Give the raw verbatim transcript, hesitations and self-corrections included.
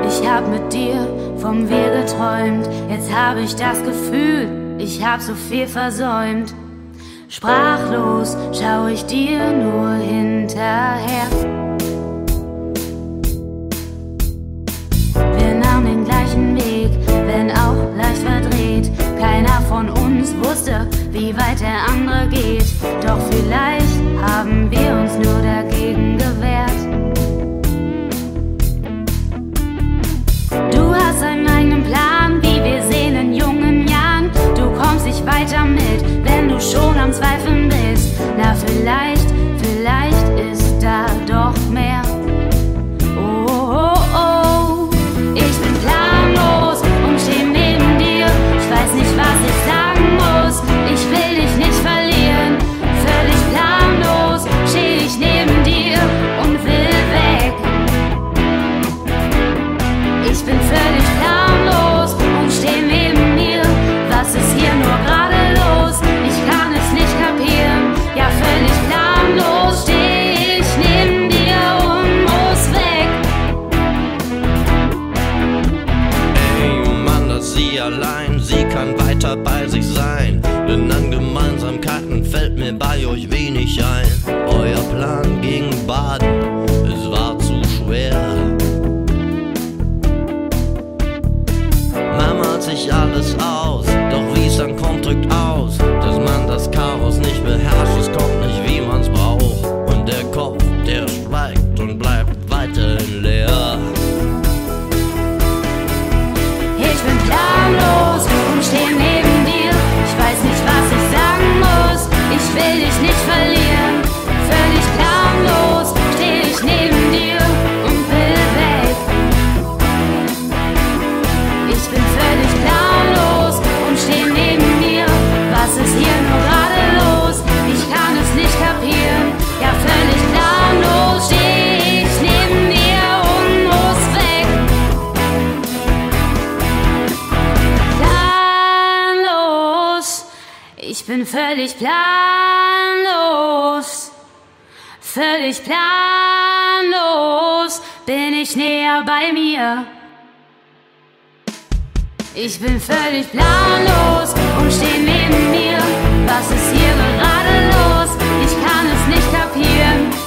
Ich hab mit dir vom Wir geträumt, jetzt hab ich das Gefühl, ich hab so viel versäumt. Sprachlos schau ich dir nur hinterher. Wir nahmen den gleichen Weg, wenn auch leicht verdreht. Keiner von uns wusste, wie weit der andere geht. Doch vielleicht haben wir uns nur dagegen gewehrt. Du hast einen eigenen Plan, wie wir sehen in jungen Jahren. Du kommst nicht weiter mit, wenn du schon am Zweifeln bist. Na vielleicht, vielleicht ist da doch mehr. Oh, oh, oh, ich bin planlos und steh neben dir. Ich weiß nicht, was ich sagen muss, ich will dich nicht verlieren. Völlig planlos steh ich neben dir und will weg. Ich bin völlig planlos und steh neben mir. Was ist hier nur gerade los? Ich kann es nicht kapieren. Ja, völlig planlos steh ich neben dir und muss weg. Ey Mann, dass sie allein, sie kann weiter bei sich sein. Denn an Gemeinsamkeiten fällt mir bei euch wenig ein. Euer Plan ging baden, es war zu schwer. Man malt sich alles aus, doch wie's dann kommt, drückt aus, dass man das Chaos nicht beherrscht, es kommt nicht, wie man's braucht. Und der Kopf, der schweigt und bleibt weiterhin leer. Ich bin planlos und steh neben dir. Ich weiß nicht, was ich sagen muss, ich will dich nicht verlieren. Völlig planlos steh ich neben dir und will weg. Ich bin völlig planlos und steh neben mir. Was ist hier nur gerade los? Ich kann es nicht kapieren. Ja, völlig planlos steh ich neben dir und muss weg. Planlos, ich bin völlig planlos. Völlig planlos bin ich näher bei mir. Ich bin völlig planlos und steh neben mir. Was ist hier gerade los? Ich kann es nicht kapieren.